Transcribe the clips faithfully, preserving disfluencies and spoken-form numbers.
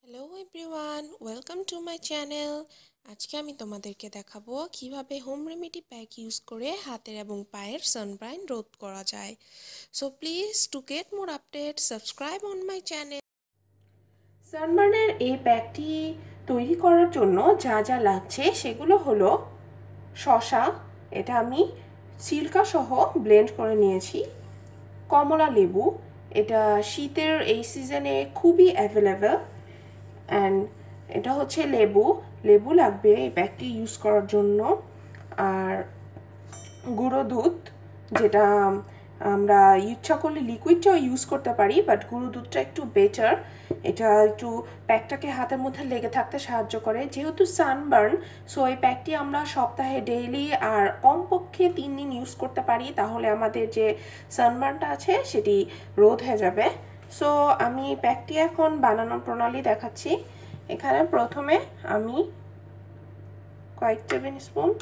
Hello everyone, welcome to my channel. আজকে আমি তোমাদেরকে দেখাবো কিভাবে হোম রেমেডি প্যাক ইউজ করে হাতের এবং পায়ের সানবার্ন রোধ করা যায়। So please to get more update subscribe on my channel. সানবার্নের এই প্যাকটি তৈরি করার জন্য যা যা লাগছে সেগুলো হলো শসা, এটা আমি সিল্কা সহ ব্লেন্ড করে নিয়েছি, কমলা লেবু, এটা শীতের এই সিজনে খুবই অ্যাভেলেবেল, অ্যান্ড এটা হচ্ছে লেবু লেবু লাগবে এই প্যাকটি ইউজ করার জন্য, আর গুঁড়ো দুধ, যেটা আমরা ইচ্ছা করলে লিকুইডটাও ইউজ করতে পারি, বাট গুঁড়ো দুধটা একটু বেটার, এটা একটু প্যাকটাকে হাতের মধ্যে লেগে থাকতে সাহায্য করে। যেহেতু সানবার্ন, সো এই প্যাকটি আমরা সপ্তাহে ডেইলি আর কমপক্ষে তিন দিন ইউজ করতে পারি, তাহলে আমাদের যে সানবার্নটা আছে সেটি রোধ হয়ে যাবে। সো আমি প্যাকটি এখন বানানোর প্রণালী দেখাচ্ছি। এখানে প্রথমে আমি কয়েক টেবিল স্পুন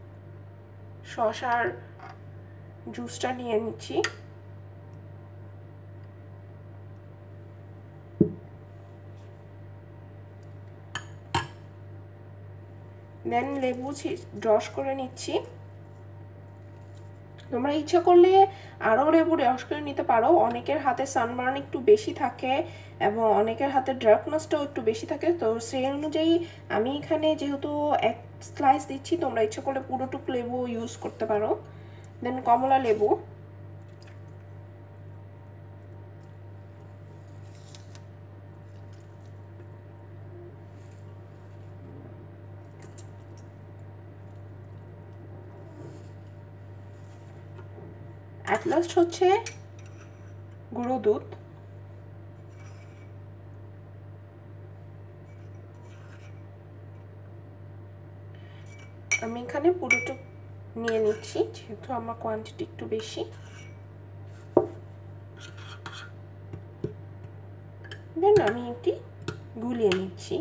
শসার জুসটা নিয়ে নিচ্ছি, দেন লেবু রস করে নিচ্ছি। তোমরা ইচ্ছা করলে আরও লেবু রস করে নিতে পারো, অনেকের হাতে সানবার্ন একটু বেশি থাকে এবং অনেকের হাতে ডার্কনেসটাও একটু বেশি থাকে, তো সেই অনুযায়ী আমি এখানে যেহেতু এক স্লাইস দিচ্ছি, তোমরা ইচ্ছা করলে পুরোটুকু লেবু ইউজ করতে পারো। দেন কমলা লেবু, অ্যাট লাস্ট হচ্ছে গুঁড়ো দুধ, আমি এখানে পুরোটুকু নিয়ে নিচ্ছি যেহেতু আমার কোয়ান্টিটি একটু বেশি। দেন আমি একটি গুলিয়ে নিচ্ছি।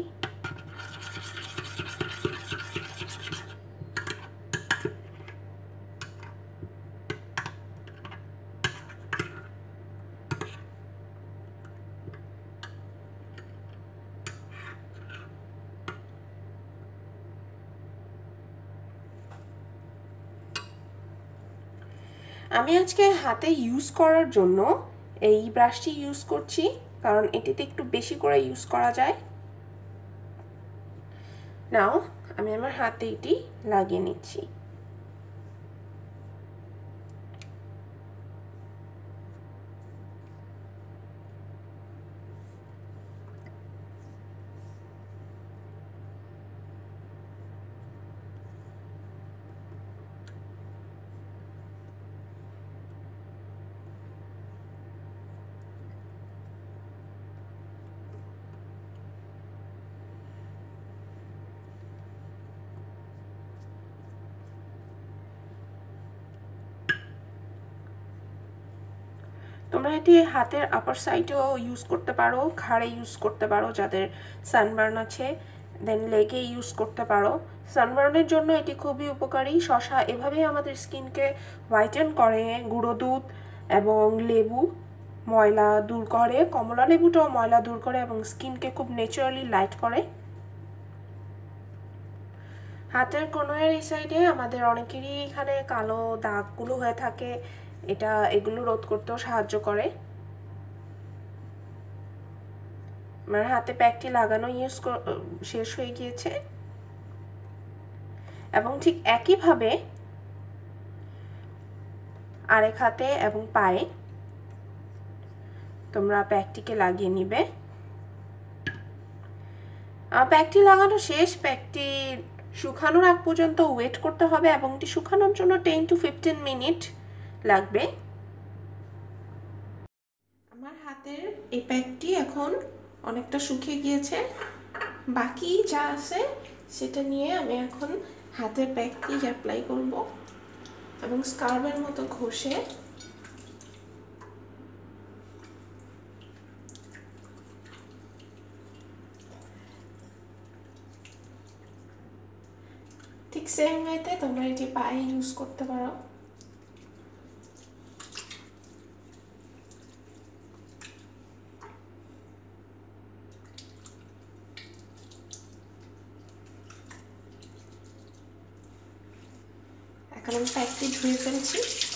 আমি আজকে হাতে ইউজ করার জন্য এই ব্রাশটি ইউজ করছি, কারণ এটিতে একটু বেশি করে ইউজ করা যায়। নাও আমি আমার হাতে এটি লাগিয়ে নিচ্ছি। তোমরা এটি হাতের আপার সাইডেও ইউজ করতে পারো, ঘাড়ে ইউজ করতে পারো যাদের সানবার্ন আছে, দেন লেগে ইউজ করতে পারো। সানবার্নের জন্য এটি খুবই উপকারী। শসা এভাবেই আমাদের স্কিনকে হোয়াইটেন করে, গুঁড়ো দুধ এবং লেবু ময়লা দূর করে, কমলা লেবুটাও ময়লা দূর করে এবং স্কিনকে খুব ন্যাচারালি লাইট করে। হাতের কোণের এই সাইডে আমাদের অনেকেরই এখানে কালো দাগগুলো হয়ে থাকে, এটা এগুলো রোধ করতেও সাহায্য করে। আমার হাতে প্যাকটি লাগানো ইউজ শেষ হয়ে গিয়েছে এবং ঠিক একইভাবে আরেক হাতে এবং পায়ে তোমরা প্যাকটিকে লাগিয়ে নিবে। প্যাকটি লাগানো শেষ, প্যাকটি শুকানোর আগ পর্যন্ত ওয়েট করতে হবে এবং এটি শুকানোর জন্য টেন টু ফিফটিন মিনিট লাগবে। আমার হাতের এই প্যাকটি এখন অনেকটা শুকিয়ে গিয়েছে, বাকি যা আছে সেটা নিয়ে আমি এখন হাতের প্যাকটি অ্যাপ্লাই করব এবং স্কার্বের মতো ঘষে ঠিক সেম ওয়েতে তোমরা এটি পায়ে ইউজ করতে পারো। এখন আমি প্যাকটি ধুয়ে ফেলছি।